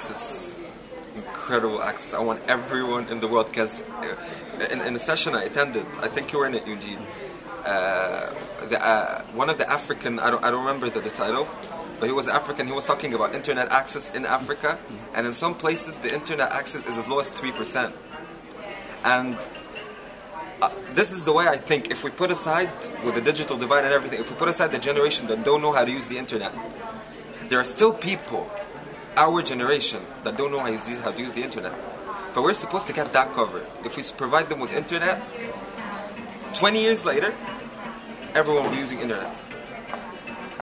access, incredible access. I want everyone in the world, because in a session I attended, I think you were in it, Eugene. One of the African, I don't remember the title, but he was African. He was talking about internet access in Africa, and in some places the internet access is as low as 3%. And this is the way I think. If we put aside, with the digital divide and everything, if we put aside the generation that don't know how to use the internet, there are still people, our generation, that don't know how to use the internet. But we're supposed to get that covered. If we provide them with internet, 20 years later, everyone will be using internet.